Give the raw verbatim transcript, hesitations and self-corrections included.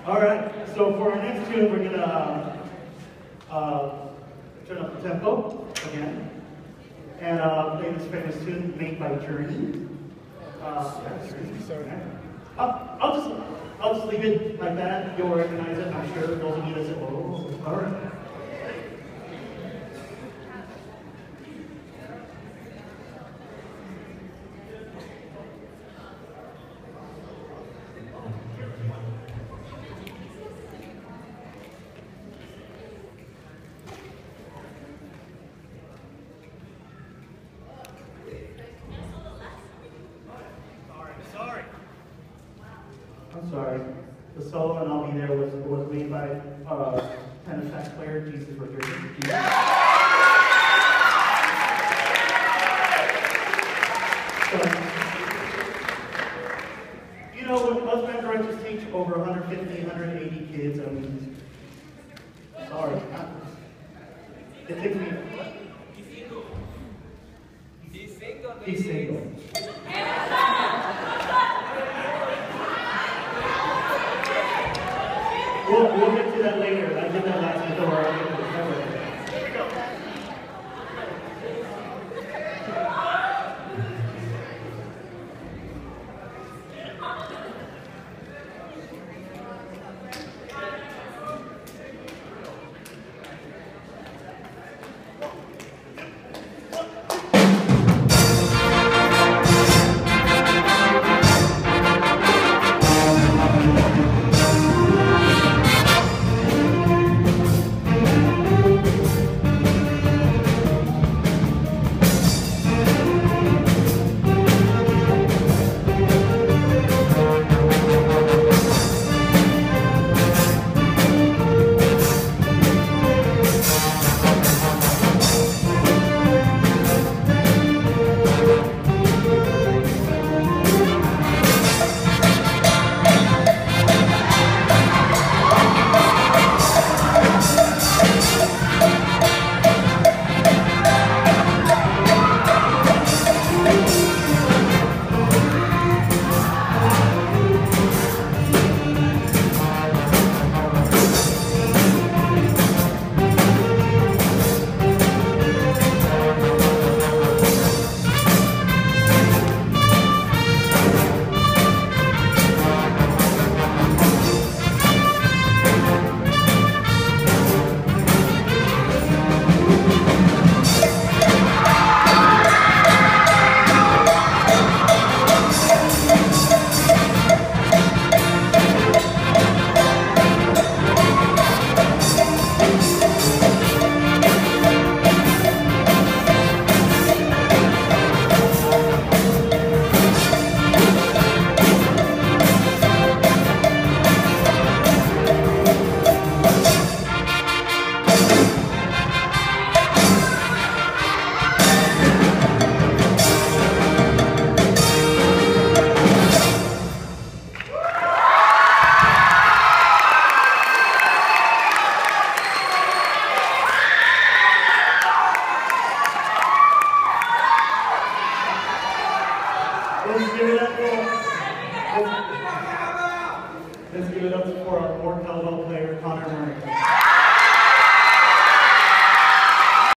All right, so for our next tune, we're gonna uh, uh, turn up the tempo again and uh, play this famous tune made by Journey. Uh, yeah, Journey. Uh, I'll just I'll just leave it like that. You'll recognize it, I'm sure. Those of you that say, "Oh, all right." I'm sorry. The solo and I'll be there was was made by uh, tennis sax player Jesus Rodriguez. Jesus. So, you know, when most band directors teach over one hundred fifty, one hundred eighty kids, I mean, sorry. It takes me. He's single. He's single. We'll,